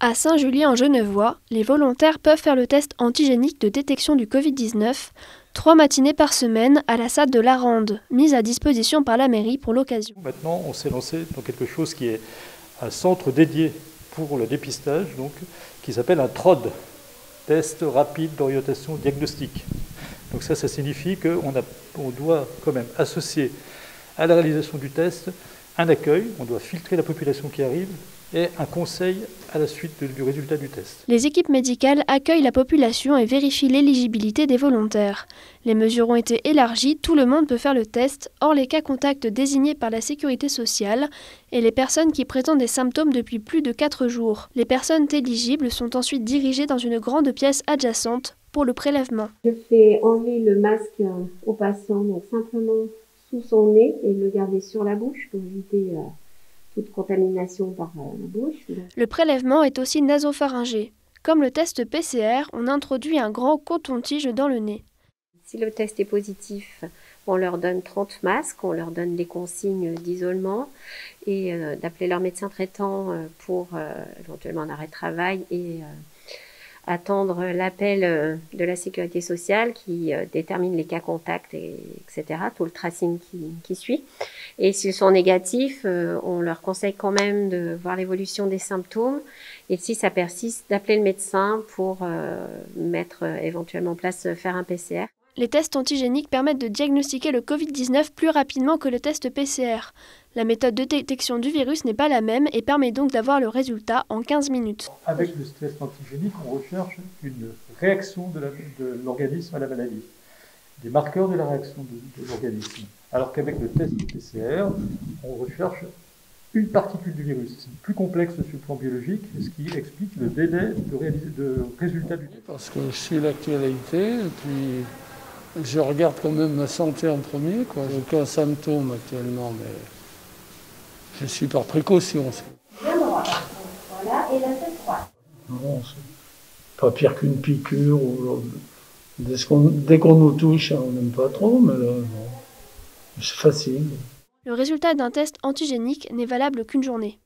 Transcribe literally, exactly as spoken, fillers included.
À Saint-Julien-en-Genevois, les volontaires peuvent faire le test antigénique de détection du Covid dix-neuf trois matinées par semaine à la S A D de Larande, mise à disposition par la mairie pour l'occasion. Maintenant, on s'est lancé dans quelque chose qui est un centre dédié pour le dépistage, donc, qui s'appelle un T R O D, test rapide d'orientation diagnostique. Donc ça, ça signifie qu'on a, on doit quand même associer à la réalisation du test un accueil, on doit filtrer la population qui arrive, et un conseil à la suite du résultat du test. Les équipes médicales accueillent la population et vérifient l'éligibilité des volontaires. Les mesures ont été élargies, tout le monde peut faire le test, hors les cas contacts désignés par la sécurité sociale et les personnes qui présentent des symptômes depuis plus de quatre jours. Les personnes éligibles sont ensuite dirigées dans une grande pièce adjacente pour le prélèvement. Je fais enlever le masque au patient, donc simplement sous son nez, et le garder sur la bouche pour éviter euh, toute contamination par euh, la bouche. Le prélèvement est aussi nasopharyngé. Comme le test P C R, on introduit un grand coton-tige dans le nez. Si le test est positif, on leur donne trente masques, on leur donne des consignes d'isolement et euh, d'appeler leur médecin traitant euh, pour euh, éventuellement un arrêt de travail et euh, attendre l'appel euh, de la sécurité sociale qui euh, détermine les cas contacts, et, etc., tout le tracing qui, qui suit. Et s'ils sont négatifs, euh, on leur conseille quand même de voir l'évolution des symptômes et si ça persiste, d'appeler le médecin pour euh, mettre euh, éventuellement en place, euh, faire un P C R. Les tests antigéniques permettent de diagnostiquer le Covid dix-neuf plus rapidement que le test P C R. La méthode de détection du virus n'est pas la même et permet donc d'avoir le résultat en quinze minutes. Avec le test antigénique, on recherche une réaction de, la, de l'organisme à la maladie, des marqueurs de la réaction de, de l'organisme. Alors qu'avec le test P C R, on recherche une particule du virus. C'est plus complexe sur le plan biologique, ce qui explique le délai de, réalis- de résultat du test. Parce que je suis l'actualité et puis je regarde quand même ma santé en premier, quoi. J'ai aucun symptôme actuellement, mais je suis par précaution. Bien droit, voilà, et la tête droite. Non, c'est pas pire qu'une piqûre. Ou, dès qu'on, dès qu'on nous touche, on n'aime pas trop, mais là, non. C'est facile. Le résultat d'un test antigénique n'est valable qu'une journée.